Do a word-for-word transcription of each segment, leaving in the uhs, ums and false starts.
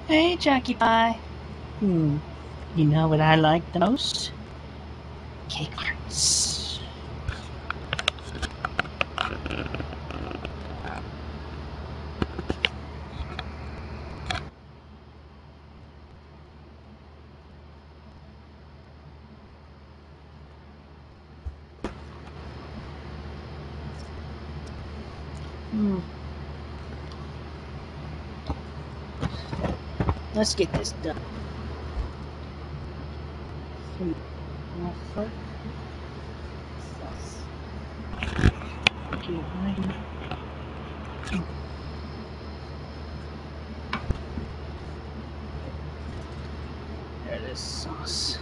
Hey, Jackie Pie. Hmm. You know what I like the most? Cake hearts. Hmm. Let's get this done. Hmm. Sauce. Okay, fine. There it is, sauce.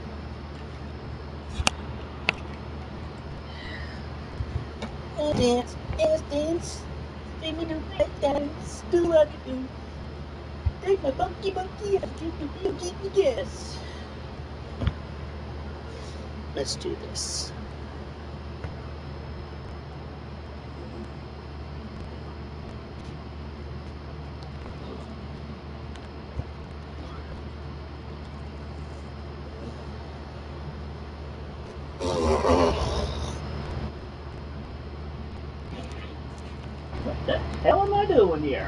Oh, dance, dance, dance. Take me to right dance. Do what I do. Take my monkey, monkey, and give me real, give me gas. Let's do this. What the hell am I doing here?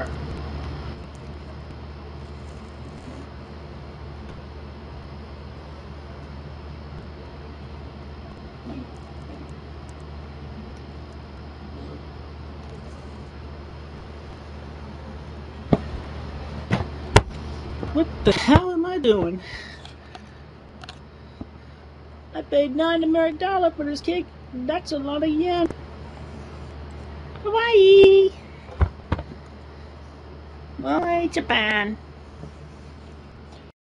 What the hell am I doing? I paid nine American dollar for this cake. That's a lot of yen. Hawaii! Bye, Japan.